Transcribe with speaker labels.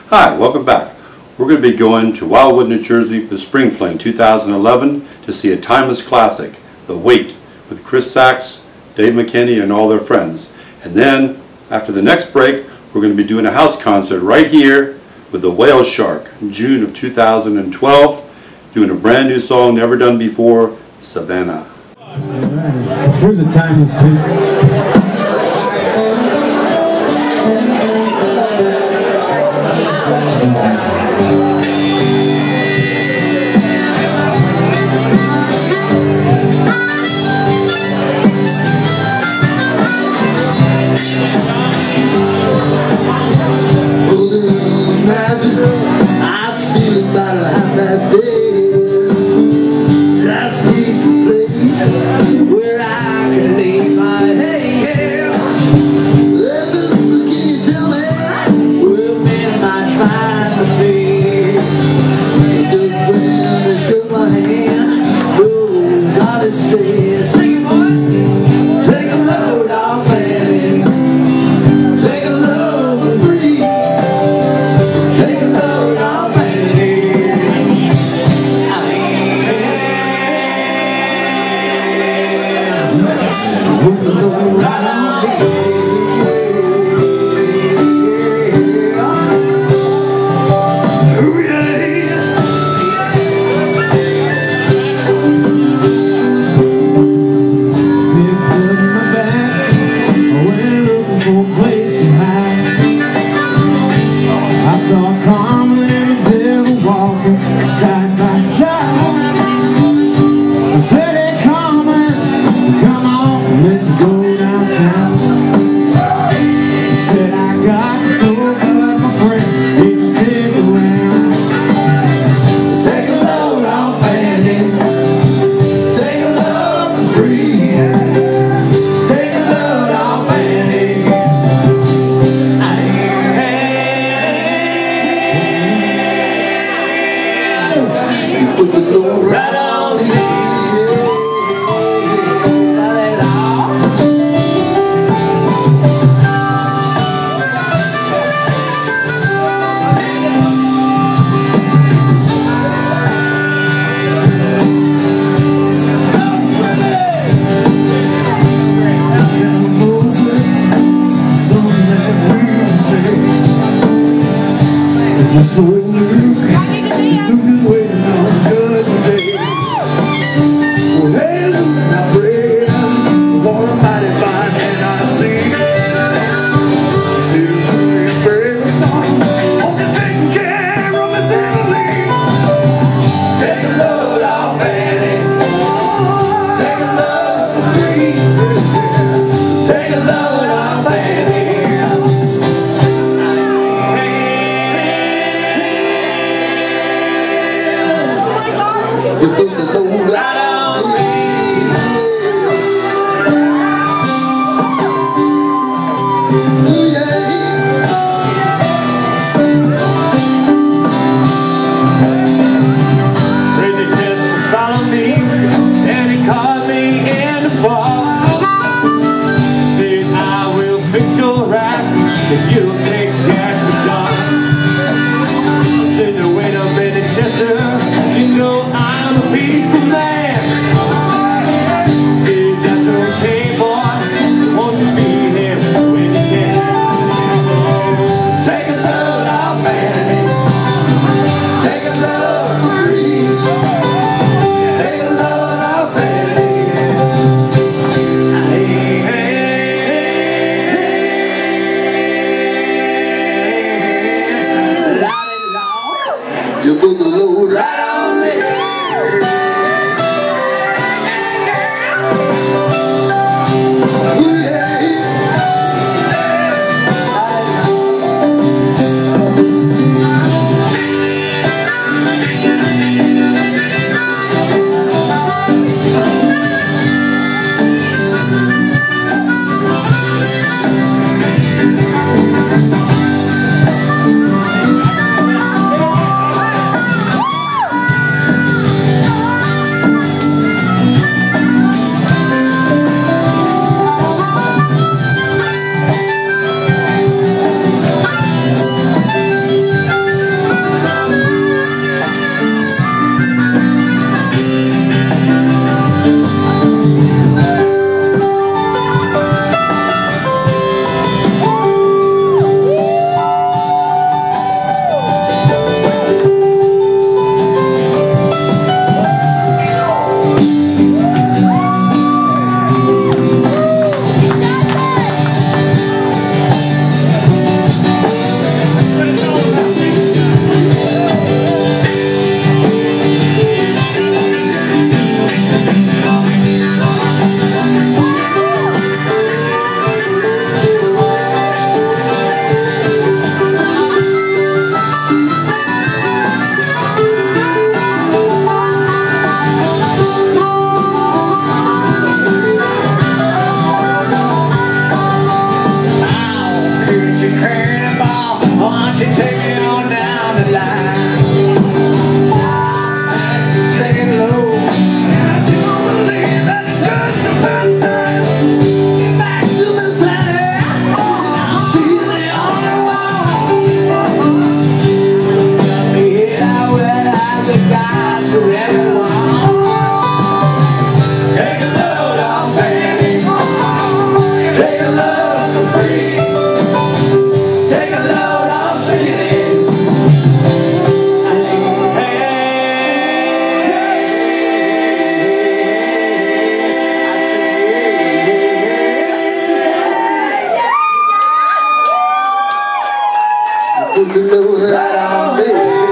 Speaker 1: Hi, welcome back. We're going to be going to Wildwood, New Jersey for Spring Fling 2011 to see a timeless classic, The Wait, with Chris Sachs, Dave McKinney, and all their friends. And then, after the next break, we're going to be doing a house concert right here with the Whale Shark in June of 2012, doing a brand new song never done before, Savannah.
Speaker 2: All right. Here's a timeless tune.
Speaker 3: I was feeling about a half-past day. Just need some place where I can lay my head. And Mr. Can you tell me where men might find me? Just when I shook my hand, those are the said, sing it, boy. Take a load off Annie. Take a load for free. Take a load off Annie. Put the load right on me. Ooh, yeah.
Speaker 2: Big foot in my back, I went looking for a place to hide. I saw Carmen and the devil walking side by side. I said, hey Carmen, come on, let's go downtown. He said, I got to go, but my friend, he can stick around.
Speaker 3: Take a load off Annie. Take a load for free. Take a load off Annie. Put the load right on me.
Speaker 2: So Luke is waiting on Judgment Day.
Speaker 3: Well, hey, Luke, my friend, what a mighty fine man I see. See the very song, hope you're taking care of Miss Emily. Take a load off Annie. Take a load for free. Take a load off Annie. You put the load right on me. Ooh, yeah. Crazy just followed me, and he caught me in the fall. Said, I will fix your rap if you'll take Jack the dog. I said, wait a minute, Chester, you know I'm a peaceful man. the word on me.